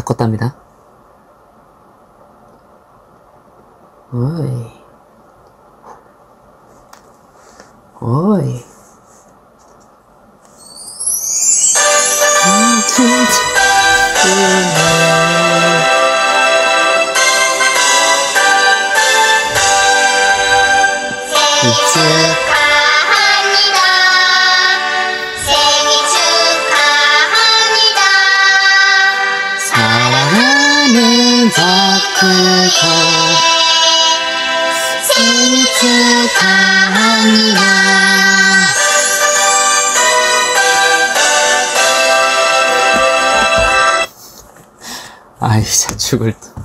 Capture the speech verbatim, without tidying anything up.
껐답니다. 오이. 오이. 음, 진짜. 축하합니다. 생일 축하합니다. 사랑하는 박크가 생일 축하합니다. 아이 진짜 죽을 듯.